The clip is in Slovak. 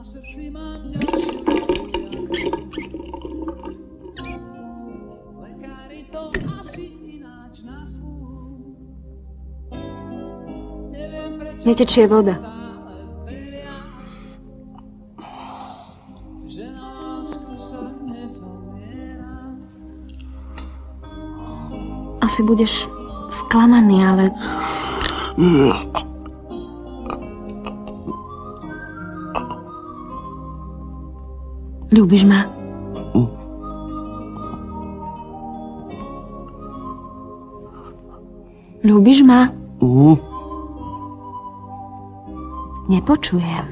Netečie voda. Asi budeš sklamaný, ale... Ľúbiš ma? Ľúbiš ma? Nepočujem.